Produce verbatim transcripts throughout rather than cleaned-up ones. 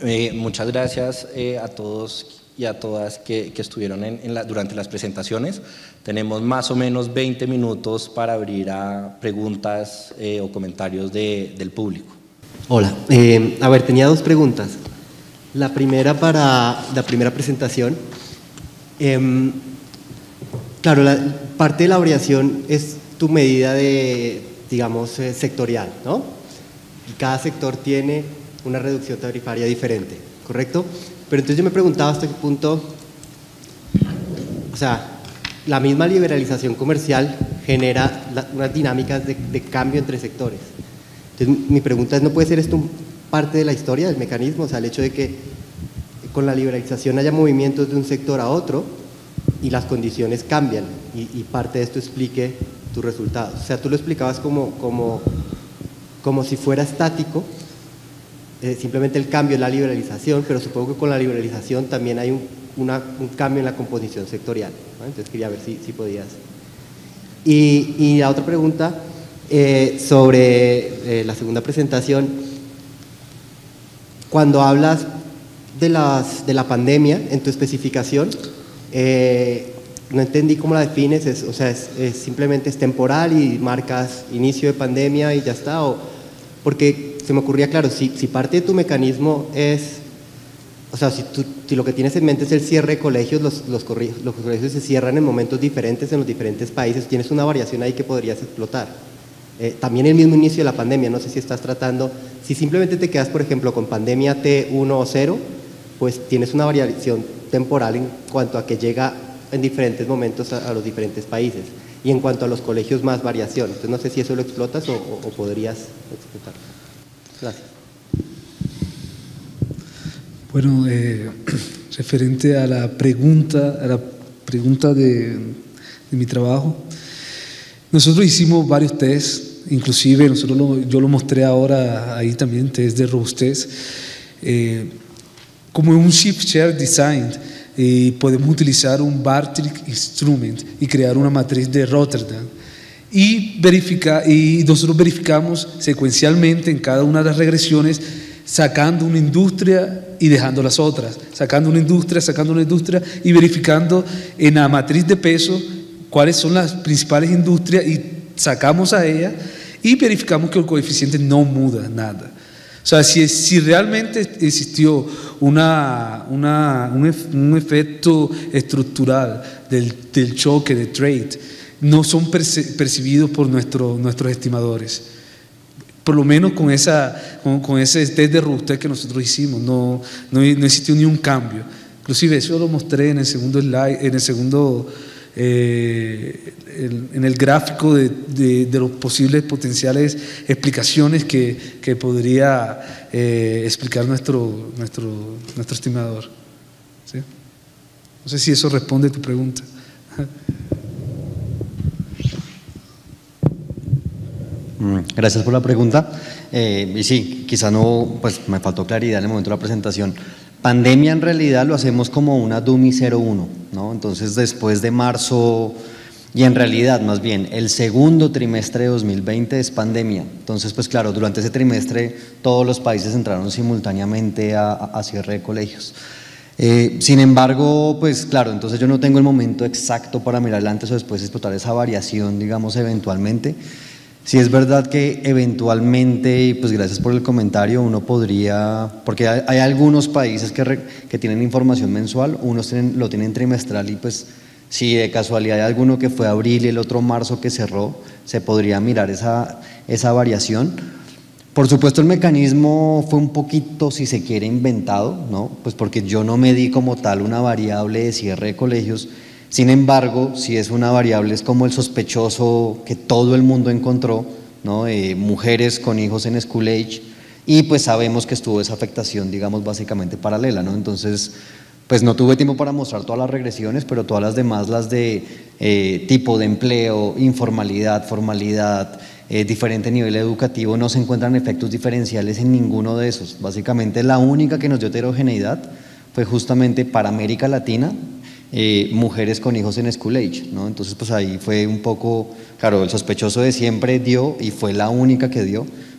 Eh, muchas gracias eh, a todos y a todas que, que estuvieron en, en la, durante las presentaciones. Tenemos más o menos veinte minutos para abrir a preguntas eh, o comentarios de, del público. Hola, eh, a ver, tenía dos preguntas. La primera para la primera presentación. Eh, claro, la, parte de la variación es tu medida de, digamos, eh, sectorial, ¿no? Y cada sector tiene una reducción tarifaria diferente, ¿correcto? Pero entonces yo me preguntaba hasta qué punto, o sea, la misma liberalización comercial genera la, unas dinámicas de, de cambio entre sectores. Entonces mi pregunta es, ¿no puede ser esto parte de la historia, del mecanismo? O sea, el hecho de que con la liberalización haya movimientos de un sector a otro y las condiciones cambian y, y parte de esto explique tus resultados. O sea, tú lo explicabas como, como, como si fuera estático, eh, simplemente el cambio es la liberalización, pero supongo que con la liberalización también hay un, una, un cambio en la composición sectorial, ¿no? Entonces quería ver si, si podías. Y, y la otra pregunta, eh, sobre eh, la segunda presentación, cuando hablas de, las, de la pandemia en tu especificación, eh, no entendí cómo la defines, es, o sea, es, es simplemente es temporal y marcas inicio de pandemia y ya está, o, porque se me ocurría, claro, si, si parte de tu mecanismo es, o sea, si, tú, si lo que tienes en mente es el cierre de colegios, los, los, los colegios se cierran en momentos diferentes en los diferentes países, tienes una variación ahí que podrías explotar. Eh, también el mismo inicio de la pandemia, no sé si estás tratando, si simplemente te quedas, por ejemplo, con pandemia T uno o cero, pues tienes una variación temporal en cuanto a que llega en diferentes momentos a, a los diferentes países. Y en cuanto a los colegios, más variación. Entonces, no sé si eso lo explotas o, o, o podrías explotar. Gracias. Bueno, eh, referente a la pregunta, a la pregunta de, de mi trabajo, nosotros hicimos varios tests, inclusive nosotros lo, yo lo mostré ahora ahí también, test de robustez, eh, como un shift share design. Eh, podemos utilizar un Bartrick Instrument y crear una matriz de Rotterdam y, verificar, y nosotros verificamos secuencialmente en cada una de las regresiones, sacando una industria y dejando las otras, sacando una industria, sacando una industria y verificando en la matriz de peso cuáles son las principales industrias y sacamos a ella y verificamos que el coeficiente no muda nada. O sea, si, si realmente existió una, una, un, un efecto estructural del, del choque de trade, no son perce, percibidos por nuestro, nuestros estimadores. Por lo menos con, esa, con, con ese test de robustez que nosotros hicimos, no, no, no existió ni un cambio. Inclusive eso lo mostré en el segundo slide, en el segundo... Eh, el, en el gráfico de, de, de los posibles potenciales explicaciones que, que podría eh, explicar nuestro, nuestro, nuestro estimador. ¿Sí? No sé si eso responde a tu pregunta. Gracias por la pregunta. Eh, y sí, quizá no, pues me faltó claridad en el momento de la presentación. Pandemia en realidad lo hacemos como una dummy cero uno, ¿no? Entonces después de marzo, y en realidad más bien el segundo trimestre de dos mil veinte es pandemia. Entonces pues claro, durante ese trimestre todos los países entraron simultáneamente a, a cierre de colegios. Eh, sin embargo, pues claro, entonces yo no tengo el momento exacto para mirar antes o después explotar esa variación, digamos, eventualmente. Sí es verdad que eventualmente, y pues gracias por el comentario, uno podría, porque hay, hay algunos países que, re, que tienen información mensual, unos tienen, lo tienen trimestral y pues si de casualidad hay alguno que fue abril y el otro marzo que cerró, se podría mirar esa, esa variación. Por supuesto el mecanismo fue un poquito, si se quiere, inventado, ¿no? Pues porque yo no medí como tal una variable de cierre de colegios. Sin embargo, si es una variable, es como el sospechoso que todo el mundo encontró, ¿no? Eh, mujeres con hijos en school age, y pues sabemos que estuvo esa afectación, digamos, básicamente paralela, ¿no? Entonces, pues no tuve tiempo para mostrar todas las regresiones, pero todas las demás, las de eh, tipo de empleo, informalidad, formalidad, eh, diferente nivel educativo, no se encuentran efectos diferenciales en ninguno de esos. Básicamente la única que nos dio heterogeneidad fue justamente para América Latina, Eh, mujeres con hijos en school age, ¿no? Entonces pues ahí fue un poco, claro, el sospechoso de siempre dio y fue la única que dio,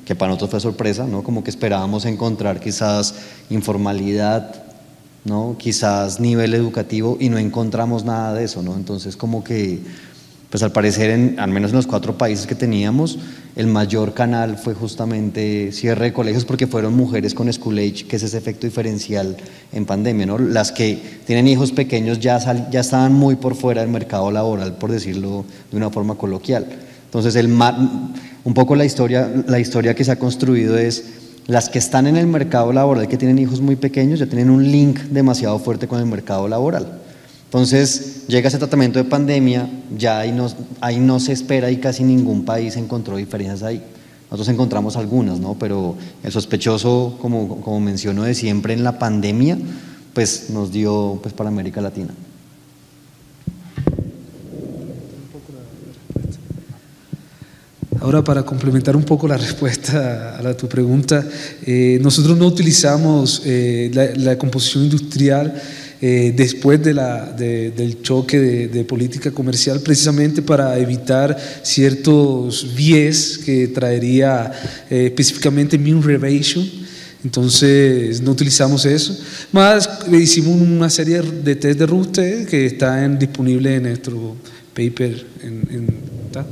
que para nosotros fue sorpresa, ¿no? Como que esperábamos encontrar quizás informalidad, ¿no? Quizás nivel educativo, y no encontramos nada de eso, ¿no? Entonces como que, pues al parecer, en, al menos en los cuatro países que teníamos, el mayor canal fue justamente cierre de colegios, porque fueron mujeres con school age, que es ese efecto diferencial en pandemia, ¿no? Las que tienen hijos pequeños ya, sal, ya estaban muy por fuera del mercado laboral, por decirlo de una forma coloquial. Entonces, el, un poco la historia, la historia que se ha construido es: las que están en el mercado laboral, que tienen hijos muy pequeños, ya tienen un link demasiado fuerte con el mercado laboral. Entonces, llega ese tratamiento de pandemia, ya ahí no, ahí no se espera, y casi ningún país encontró diferencias ahí. Nosotros encontramos algunas, ¿no? Pero el sospechoso, como, como menciono, de siempre en la pandemia, pues nos dio, pues, para América Latina. Ahora, para complementar un poco la respuesta a, la, a tu pregunta, eh, nosotros no utilizamos eh, la, la composición industrial eh, después de la, de, del choque de, de política comercial, precisamente para evitar ciertos bies que traería eh, específicamente mean reversion. Entonces no utilizamos eso, más hicimos una serie de test de Rooster que están disponibles en nuestro paper en, en, ¿tá?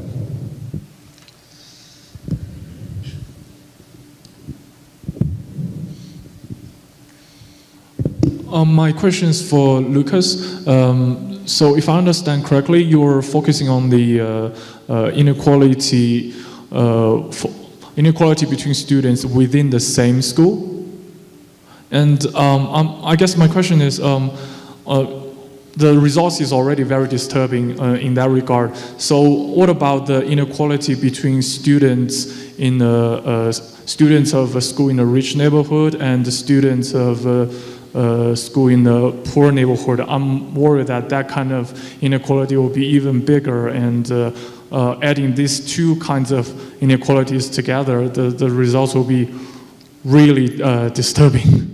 Um, my question is for Lucas. Um, so if I understand correctly, you're focusing on the uh, uh, inequality, uh, inequality between students within the same school. And um, um, I guess my question is, um, uh, the results is already very disturbing uh, in that regard. So what about the inequality between students in uh, uh, students of a school in a rich neighborhood and the students of uh, Uh, school in the poor neighborhood? I'm worried that that kind of inequality will be even bigger, and uh, uh, adding these two kinds of inequalities together, the, the results will be really uh, disturbing.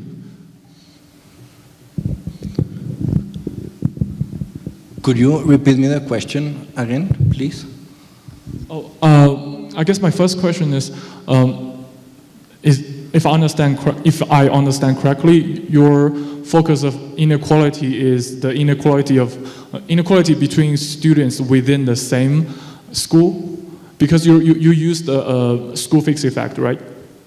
Could you repeat me the question again, please? Oh, uh, I guess my first question is, um, is If I understand, if I understand correctly, your focus of inequality is the inequality of uh, inequality between students within the same school, because you you, you use the uh, school fixed effect, right?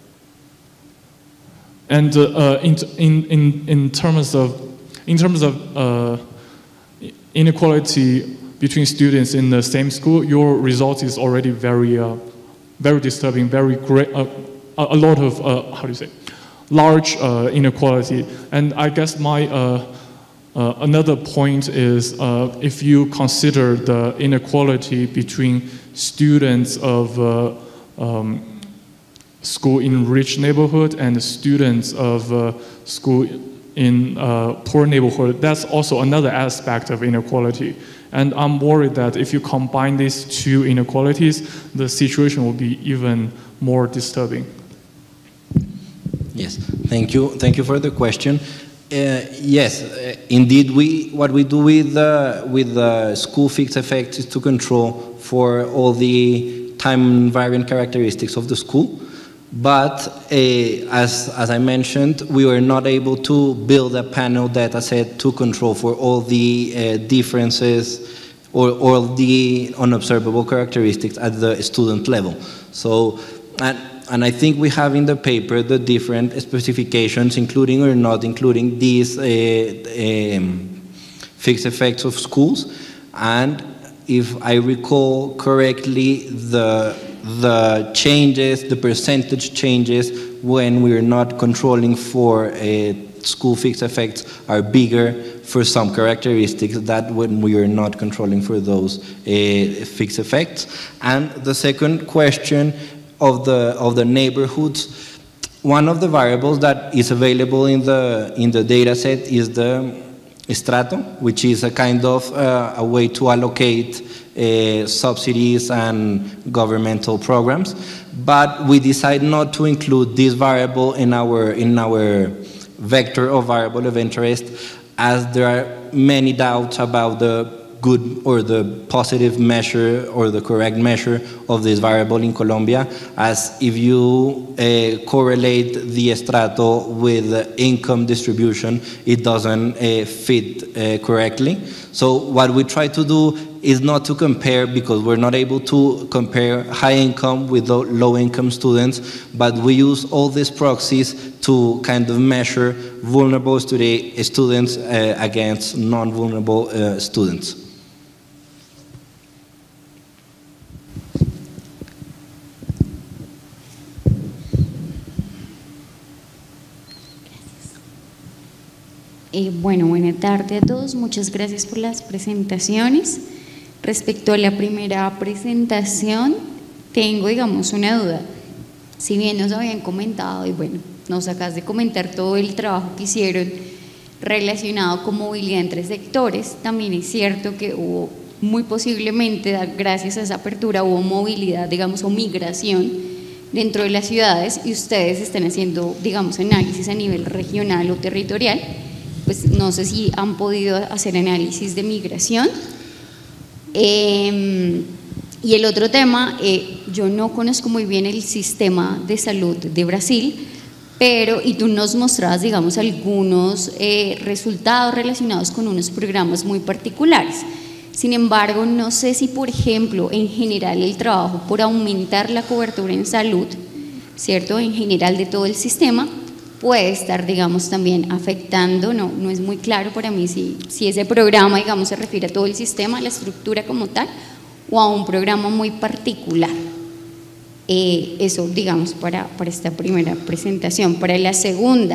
And uh, uh, in in in in terms of in terms of uh, inequality between students in the same school, your result is already very uh, very disturbing, very great. Uh, a lot of, uh, how do you say, large uh, inequality. And I guess my, uh, uh, another point is uh, if you consider the inequality between students of uh, um, school in rich neighborhood and students of uh, school in uh, poor neighborhood, that's also another aspect of inequality. And I'm worried that if you combine these two inequalities, the situation will be even more disturbing. Yes, thank you. Thank you for the question. Uh, yes, uh, indeed, we what we do with the with the school fixed effect is to control for all the time invariant characteristics of the school. But uh, as as I mentioned, we were not able to build a panel data set to control for all the uh, differences or all the unobservable characteristics at the student level. So. And, And I think we have in the paper the different specifications, including or not including these uh, um, fixed effects of schools. And if I recall correctly, the, the changes, the percentage changes when we're not controlling for uh, school fixed effects are bigger for some characteristics than when we are not controlling for those uh, fixed effects. And the second question of the of the neighborhoods, one of the variables that is available in the in the data set is the strato, which is a kind of uh, a way to allocate uh, subsidies and governmental programs. But we decide not to include this variable in our in our vector of variable of interest, as there are many doubts about the good or the positive measure or the correct measure of this variable in Colombia, as if you uh, correlate the estrato with the income distribution, it doesn't uh, fit uh, correctly. So what we try to do is not to compare, because we're not able to compare high income with low income students, but we use all these proxies to kind of measure vulnerable students uh, against non-vulnerable uh, students. Eh, bueno, buena tarde a todos, muchas gracias por las presentaciones. Respecto a la primera presentación, tengo, digamos, una duda. Si bien nos habían comentado, y bueno, nos acabas de comentar todo el trabajo que hicieron relacionado con movilidad entre sectores, también es cierto que hubo, muy posiblemente, gracias a esa apertura, hubo movilidad, digamos, o migración dentro de las ciudades, y ustedes están haciendo, digamos, análisis a nivel regional o territorial. Pues no sé si han podido hacer análisis de migración. Eh, y el otro tema, eh, yo no conozco muy bien el sistema de salud de Brasil, pero, y tú nos mostrabas, digamos, algunos eh, resultados relacionados con unos programas muy particulares. Sin embargo, no sé si, por ejemplo, en general el trabajo por aumentar la cobertura en salud, ¿cierto?, en general de todo el sistema, puede estar, digamos, también afectando, no, no es muy claro para mí si, si ese programa, digamos, se refiere a todo el sistema, a la estructura como tal, o a un programa muy particular. Eh, eso, digamos, para, para esta primera presentación. Para la segunda,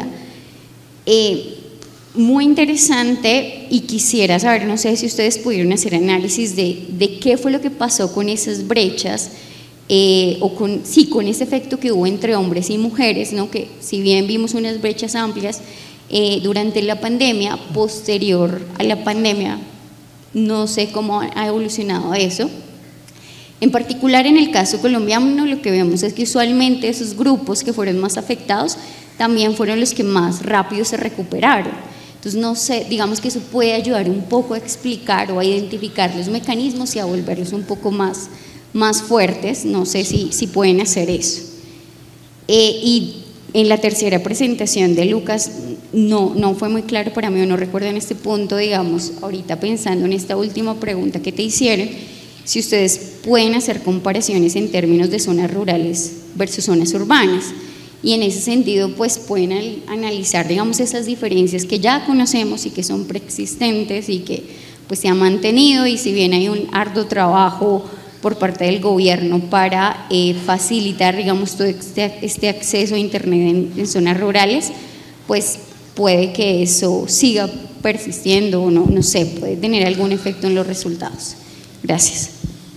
eh, muy interesante, y quisiera saber, no sé si ustedes pudieron hacer análisis de, de qué fue lo que pasó con esas brechas, Eh, o con, sí, con ese efecto que hubo entre hombres y mujeres, ¿no? Que si bien vimos unas brechas amplias eh, durante la pandemia, posterior a la pandemia, no sé cómo ha evolucionado eso. En particular en el caso colombiano, lo que vemos es que usualmente esos grupos que fueron más afectados también fueron los que más rápido se recuperaron. Entonces no sé, digamos que eso puede ayudar un poco a explicar o a identificar los mecanismos y a volverlos un poco más más fuertes, no sé si, si pueden hacer eso. Eh, y en la tercera presentación de Lucas, no, no fue muy claro para mí, o no recuerdo en este punto, digamos, ahorita pensando en esta última pregunta que te hicieron, si ustedes pueden hacer comparaciones en términos de zonas rurales versus zonas urbanas, y en ese sentido, pues pueden analizar, digamos, esas diferencias que ya conocemos y que son preexistentes y que pues se han mantenido, y si bien hay un arduo trabajo por parte del gobierno para eh, facilitar, digamos, todo este, este acceso a internet en, en zonas rurales, pues puede que eso siga persistiendo o no, no sé, puede tener algún efecto en los resultados. Gracias.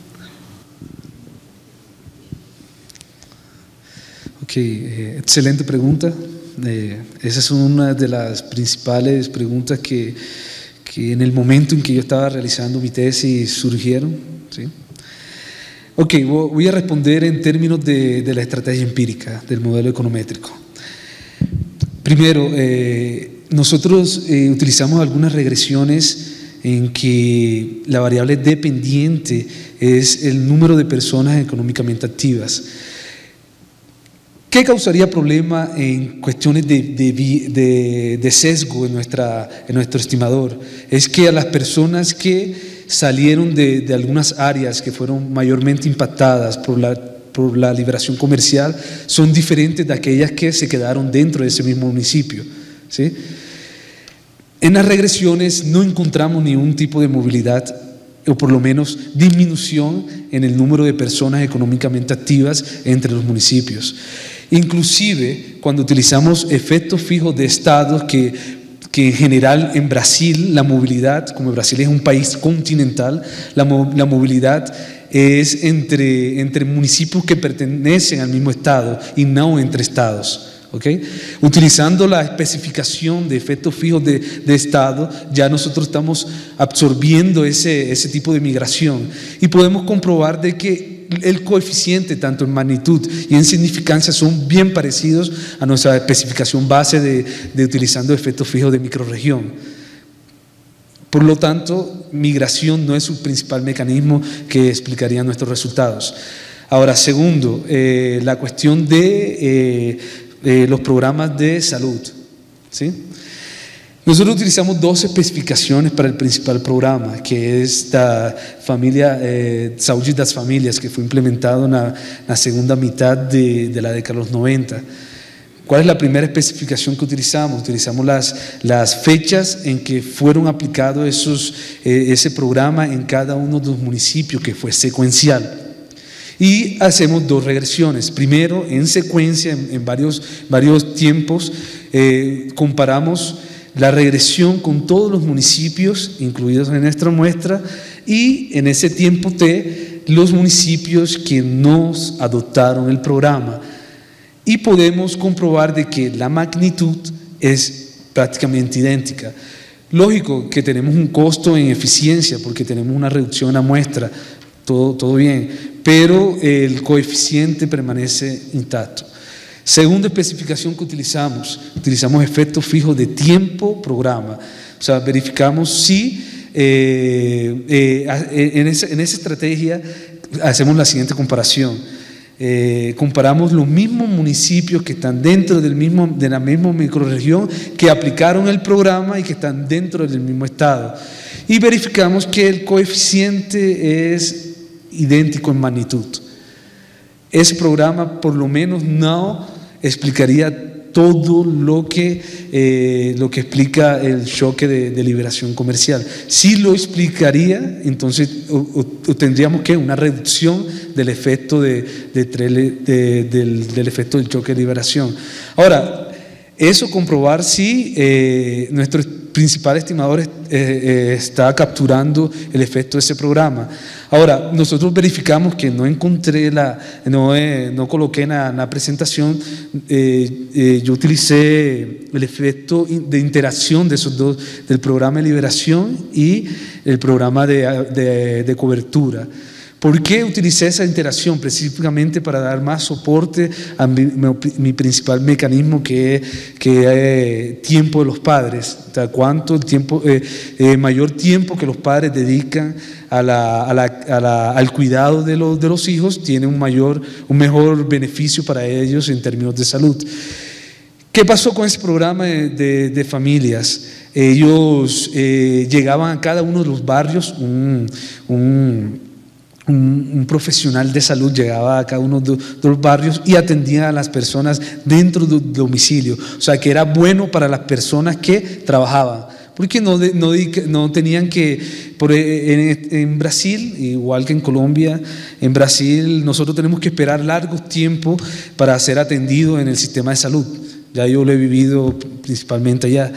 Ok, eh, excelente pregunta. Eh, esa es una de las principales preguntas que, que en el momento en que yo estaba realizando mi tesis surgieron, ¿sí? Ok, voy a responder en términos de, de la estrategia empírica del modelo econométrico. Primero, eh, nosotros eh, utilizamos algunas regresiones en que la variable dependiente es el número de personas económicamente activas. ¿Qué causaría problema en cuestiones de, de, de, de sesgo en, nuestra, en nuestro estimador? Es que a las personas que salieron de, de algunas áreas que fueron mayormente impactadas por la, por la liberación comercial son diferentes de aquellas que se quedaron dentro de ese mismo municipio, ¿sí? En las regresiones no encontramos ningún tipo de movilidad, o por lo menos disminución en el número de personas económicamente activas entre los municipios. Inclusive cuando utilizamos efectos fijos de estados que que en general en Brasil la movilidad, como Brasil es un país continental, la, la movilidad es entre, entre municipios que pertenecen al mismo estado y no entre estados. ¿Okay? Utilizando la especificación de efectos fijos de, de estado, ya nosotros estamos absorbiendo ese, ese tipo de migración y podemos comprobar de que el coeficiente, tanto en magnitud y en significancia, son bien parecidos a nuestra especificación base de, de utilizando efectos fijos de microrregión. Por lo tanto, migración no es su principal mecanismo que explicaría nuestros resultados. Ahora, segundo, eh, la cuestión de eh, eh, los programas de salud, ¿sí? Nosotros utilizamos dos especificaciones para el principal programa, que es la familia, eh, Saúde das Famílias, que fue implementado en la, la segunda mitad de, de la década de los noventa. ¿Cuál es la primera especificación que utilizamos? Utilizamos las, las fechas en que fueron aplicados esos, eh, ese programa en cada uno de los municipios, que fue secuencial. Y hacemos dos regresiones. Primero, en secuencia, en, en varios, varios tiempos, eh, comparamos la regresión con todos los municipios incluidos en nuestra muestra y en ese tiempo T, los municipios que nos adoptaron el programa. Y podemos comprobar de que la magnitud es prácticamente idéntica. Lógico que tenemos un costo en eficiencia porque tenemos una reducción a muestra, todo, todo bien, pero el coeficiente permanece intacto. Segunda especificación que utilizamos, utilizamos efectos fijos de tiempo-programa. O sea, verificamos si eh, eh, en, esa, en esa estrategia hacemos la siguiente comparación. Eh, comparamos los mismos municipios que están dentro del mismo, de la misma microrregión que aplicaron el programa y que están dentro del mismo estado. Y verificamos que el coeficiente es idéntico en magnitud. Ese programa por lo menos no explicaría todo lo que, eh, lo que explica el choque de, de liberación comercial. Si lo explicaría, entonces o, o, o tendríamos que una reducción del efecto, de, de, de, del, del efecto del choque de liberación. Ahora, eso comprobar si eh, nuestro principal estimador eh, eh, está capturando el efecto de ese programa. Ahora, nosotros verificamos que no encontré la, no, eh, no coloqué en la, en la presentación, eh, eh, yo utilicé el efecto de interacción de esos dos, del programa de liberación y el programa de, de, de cobertura. ¿Por qué utilicé esa interacción? Específicamente para dar más soporte a mi, mi, mi principal mecanismo, que es que, eh, tiempo de los padres. O sea, cuánto el tiempo, eh, eh, mayor tiempo que los padres dedican a la, a la, a la, al cuidado de los, de los hijos, tiene un, mayor, un mejor beneficio para ellos en términos de salud. ¿Qué pasó con ese programa de, de, de familias? Ellos eh, llegaban a cada uno de los barrios, un... un Un, un profesional de salud llegaba a cada uno de, de los barrios y atendía a las personas dentro del domicilio. O sea, que era bueno para las personas que trabajaban, porque no, de, no, no tenían que, por, en, en Brasil, igual que en Colombia, en Brasil nosotros tenemos que esperar largos tiempos para ser atendidos en el sistema de salud. Ya yo lo he vivido principalmente allá.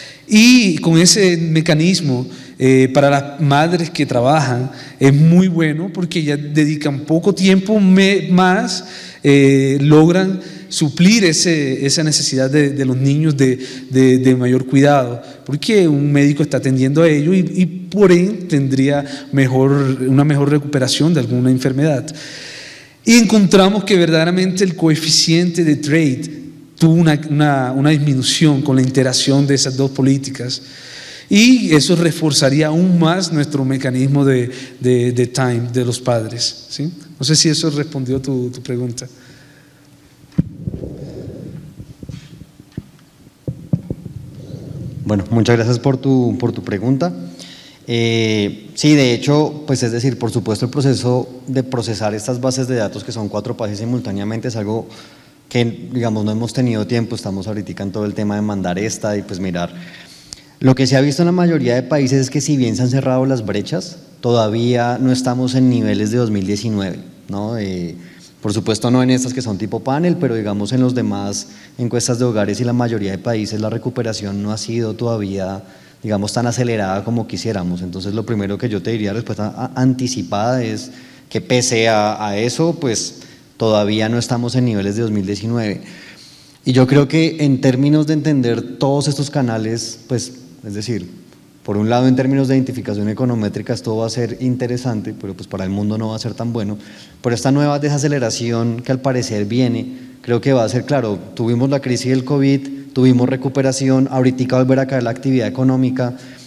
Y con ese mecanismo, eh, para las madres que trabajan, es muy bueno porque ellas dedican poco tiempo me, más, eh, logran suplir ese, esa necesidad de, de los niños de, de, de mayor cuidado, porque un médico está atendiendo a ellos y, y por ende tendría mejor, una mejor recuperación de alguna enfermedad. Y encontramos que verdaderamente el coeficiente de trade tuvo una, una, una disminución con la interacción de esas dos políticas, y eso reforzaría aún más nuestro mecanismo de, de, de time de los padres, ¿sí? No sé si eso respondió tu, tu pregunta. Bueno, muchas gracias por tu, por tu pregunta. Eh, sí, de hecho, pues es decir, por supuesto el proceso de procesar estas bases de datos, que son cuatro países simultáneamente, es algo que, digamos, no hemos tenido tiempo. Estamos ahorita en todo el tema de mandar esta y pues mirar. Lo que se ha visto en la mayoría de países es que si bien se han cerrado las brechas, todavía no estamos en niveles de dos mil diecinueve, ¿no? Eh, por supuesto no en estas que son tipo panel, pero digamos en los demás encuestas de hogares y la mayoría de países la recuperación no ha sido todavía, digamos, tan acelerada como quisiéramos. Entonces lo primero que yo te diría, respuesta anticipada, es que pese a, a eso, pues todavía no estamos en niveles de dos mil diecinueve. Y yo creo que en términos de entender todos estos canales, pues es decir, por un lado en términos de identificación econométrica esto va a ser interesante, pero pues para el mundo no va a ser tan bueno. Pero esta nueva desaceleración que al parecer viene, creo que va a ser claro. Tuvimos la crisis del COVID, tuvimos recuperación, ahorita va a volver a caer la actividad económica,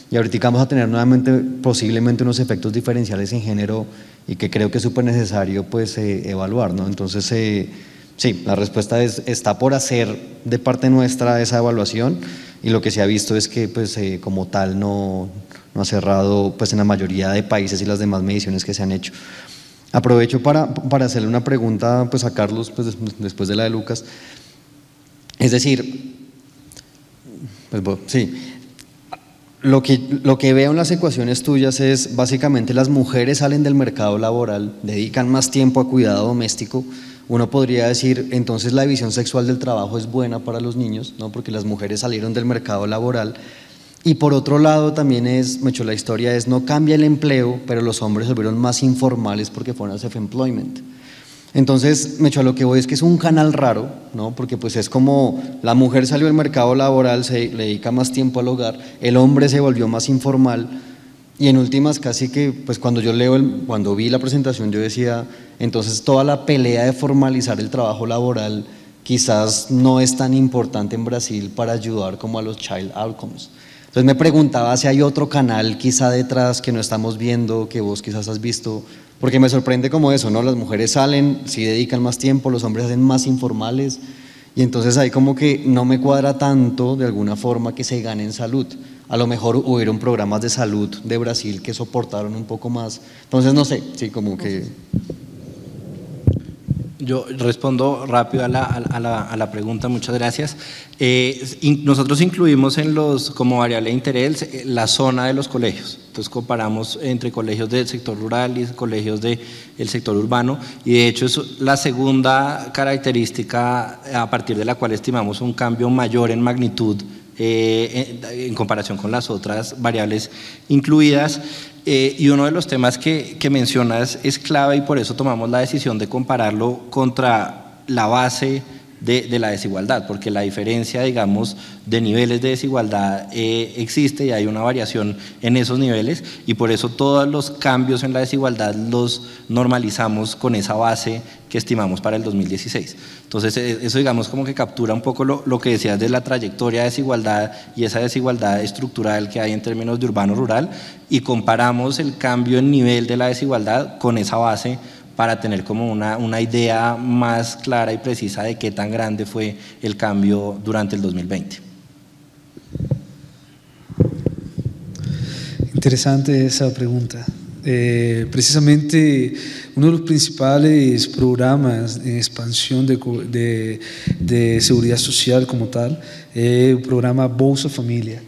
y ahorita vamos a tener nuevamente posiblemente unos efectos diferenciales en género y que creo que es súper necesario pues eh, evaluar, ¿no? Entonces, eh, sí, la respuesta es, está por hacer de parte nuestra esa evaluación, y lo que se ha visto es que pues eh, como tal no, no ha cerrado pues en la mayoría de países y las demás mediciones que se han hecho. Aprovecho para, para hacerle una pregunta pues a Carlos pues, después de la de Lucas, es decir, pues, sí, Lo que, lo que veo en las ecuaciones tuyas es básicamente las mujeres salen del mercado laboral, dedican más tiempo a cuidado doméstico. Uno podría decir, entonces la división sexual del trabajo es buena para los niños, ¿no? Porque las mujeres salieron del mercado laboral. Y por otro lado también es, me echó la historia, es no cambia el empleo, pero los hombres se volvieron más informales porque fueron a self-employment. Entonces, me echó a lo que voy es que es un canal raro, ¿no? Porque pues es como la mujer salió del mercado laboral, se le dedica más tiempo al hogar, el hombre se volvió más informal, y en últimas casi que, pues cuando yo leo, el, cuando vi la presentación yo decía, entonces toda la pelea de formalizar el trabajo laboral quizás no es tan importante en Brasil para ayudar como a los child outcomes. Entonces me preguntaba si hay otro canal quizá detrás que no estamos viendo, que vos quizás has visto, porque me sorprende como eso, ¿no? Las mujeres salen, sí dedican más tiempo, los hombres hacen más informales, y entonces ahí como que no me cuadra tanto de alguna forma que se gane en salud. A lo mejor hubieron programas de salud de Brasil que soportaron un poco más. Entonces no sé, sí, como que… Yo respondo rápido a la, a la, a la pregunta, muchas gracias. Eh, in, nosotros incluimos en los, como variable de interés la zona de los colegios. Entonces comparamos entre colegios del sector rural y colegios del sector urbano, y de hecho es la segunda característica a partir de la cual estimamos un cambio mayor en magnitud eh, en, en comparación con las otras variables incluidas. Eh, y uno de los temas que, que mencionas es clave, y por eso tomamos la decisión de compararlo contra la base de, de la desigualdad, porque la diferencia, digamos, de niveles de desigualdad eh, existe, y hay una variación en esos niveles, y por eso todos los cambios en la desigualdad los normalizamos con esa base que estimamos para el dos mil dieciséis. Entonces eso, digamos, como que captura un poco lo, lo que decías de la trayectoria de desigualdad y esa desigualdad estructural que hay en términos de urbano-rural, y comparamos el cambio en nivel de la desigualdad con esa base para tener como una, una idea más clara y precisa de qué tan grande fue el cambio durante el dos mil veinte. Interesante esa pregunta. Eh, precisamente uno de los principales programas en expansión de, de, de seguridad social como tal es el programa Bolsa Familia.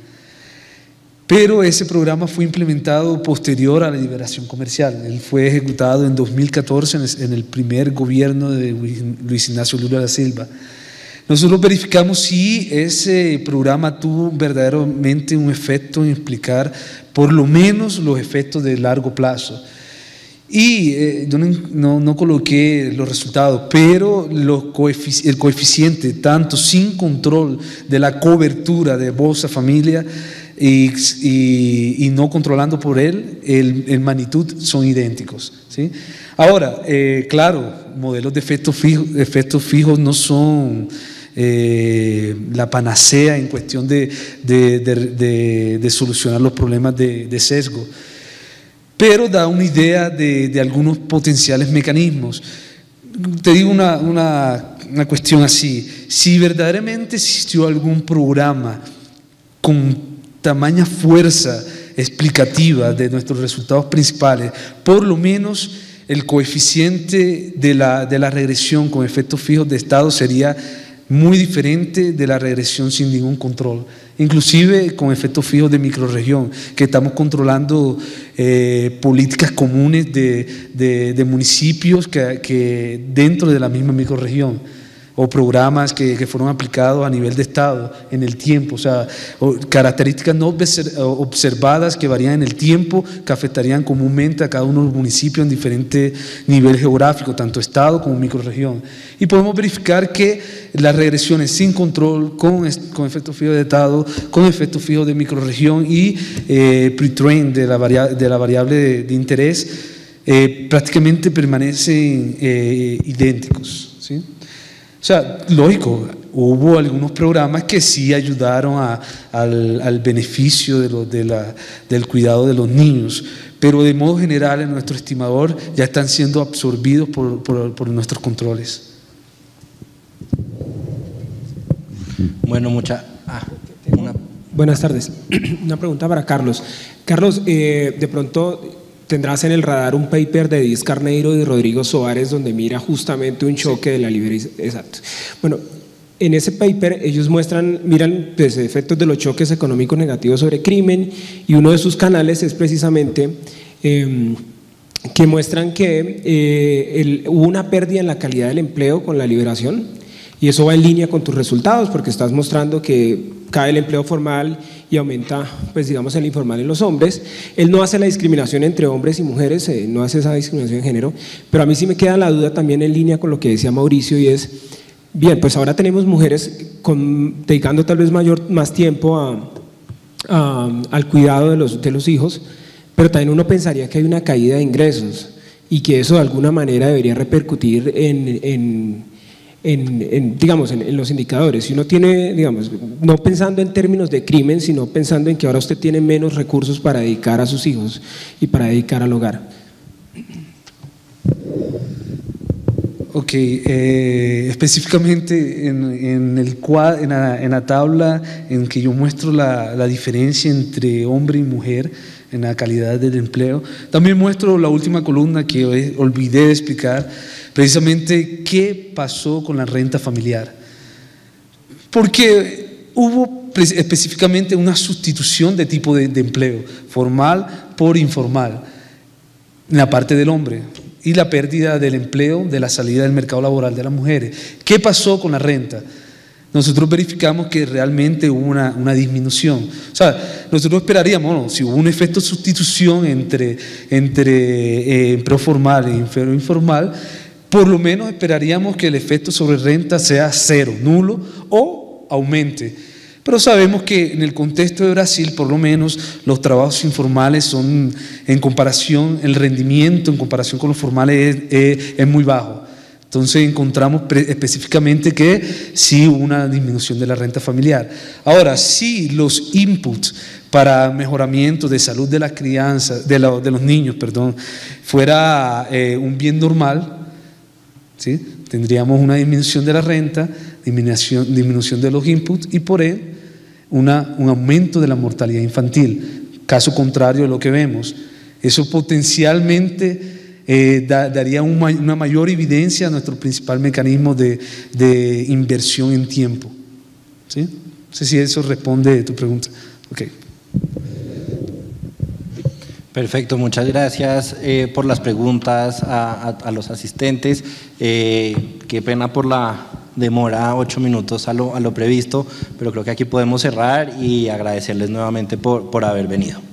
Pero ese programa fue implementado posterior a la liberación comercial. Él fue ejecutado en dos mil catorce en el primer gobierno de Luis Ignacio Lula da Silva. Nosotros verificamos si ese programa tuvo verdaderamente un efecto en explicar por lo menos los efectos de largo plazo. Y eh, yo no, no, no coloqué los resultados, pero los coefici- el coeficiente, tanto sin control de la cobertura de Bolsa Familia y, y, y no controlando por él, el, el magnitud son idénticos, ¿sí? Ahora, eh, claro, modelos de efectos fijos, efectos fijos no son eh, la panacea en cuestión de, de, de, de, de solucionar los problemas de, de sesgo, pero da una idea de, de algunos potenciales mecanismos. Te digo una, una, una cuestión así: si verdaderamente existió algún programa con tamaña fuerza explicativa de nuestros resultados principales, por lo menos el coeficiente de la, de la regresión con efectos fijos de estado sería muy diferente de la regresión sin ningún control, inclusive con efectos fijos de microrregión, que estamos controlando eh, políticas comunes de, de, de municipios que, que dentro de la misma microrregión, o programas que, que fueron aplicados a nivel de estado en el tiempo, o sea, o características no observadas que varían en el tiempo, que afectarían comúnmente a cada uno de los municipios en diferentes niveles geográficos, tanto estado como microrregión. Y podemos verificar que las regresiones sin control, con, con efectos fijos de estado, con efectos fijos de microrregión y eh, pre-train de la variable de, la variable de, de interés, eh, prácticamente permanecen eh, idénticos, ¿sí? O sea, lógico, hubo algunos programas que sí ayudaron a, al, al beneficio de lo, de la, del cuidado de los niños, pero de modo general en nuestro estimador ya están siendo absorbidos por, por, por nuestros controles. Bueno, mucha... Ah, una... Buenas tardes. Una pregunta para Carlos. Carlos, eh, de pronto tendrás en el radar un paper de Diz Carneiro y Rodrigo Soares donde mira justamente un choque de la liberación. Exacto. Bueno, en ese paper ellos muestran, miran pues, efectos de los choques económicos negativos sobre crimen, y uno de sus canales es precisamente eh, que muestran que eh, el, hubo una pérdida en la calidad del empleo con la liberación, y eso va en línea con tus resultados porque estás mostrando que cae el empleo formal y aumenta, pues digamos, el informal en los hombres. Él no hace la discriminación entre hombres y mujeres, eh, no hace esa discriminación de género, pero a mí sí me queda la duda también en línea con lo que decía Mauricio, y es, bien, pues ahora tenemos mujeres con, dedicando tal vez mayor, más tiempo a, a, al cuidado de los, de los hijos, pero también uno pensaría que hay una caída de ingresos y que eso de alguna manera debería repercutir en… en En, en, digamos, en, en los indicadores. Si uno tiene, digamos, no pensando en términos de crimen, sino pensando en que ahora usted tiene menos recursos para dedicar a sus hijos y para dedicar al hogar. Ok, eh, específicamente en, en, el cuad, en, la, en la tabla en que yo muestro la, la diferencia entre hombre y mujer en la calidad del empleo, también muestro la última columna que olvidé de explicar, precisamente qué pasó con la renta familiar, porque hubo específicamente una sustitución de tipo de, de empleo, formal por informal, en la parte del hombre, y la pérdida del empleo, de la salida del mercado laboral de las mujeres. ¿Qué pasó con la renta? Nosotros verificamos que realmente hubo una, una disminución. O sea, nosotros esperaríamos, bueno, si hubo un efecto de sustitución entre, entre eh, empleo formal e empleo informal, por lo menos esperaríamos que el efecto sobre renta sea cero, nulo o aumente. Pero sabemos que en el contexto de Brasil, por lo menos, los trabajos informales son, en comparación, el rendimiento en comparación con los formales es, es, es muy bajo. Entonces encontramos específicamente que sí hubo una disminución de la renta familiar. Ahora, si los inputs para mejoramiento de salud de la crianza, de, la, de los niños, perdón, fuera eh, un bien normal, ¿sí? Tendríamos una disminución de la renta, disminución, disminución de los inputs y por él una, un aumento de la mortalidad infantil. Caso contrario de lo que vemos, eso potencialmente eh, da, daría un, una mayor evidencia a nuestro principal mecanismo de, de inversión en tiempo. ¿Sí? No sé si eso responde a tu pregunta. Okay. Perfecto, muchas gracias eh, por las preguntas a, a, a los asistentes. Eh, qué pena por la demora, ocho minutos a lo, a lo previsto, pero creo que aquí podemos cerrar y agradecerles nuevamente por, por haber venido.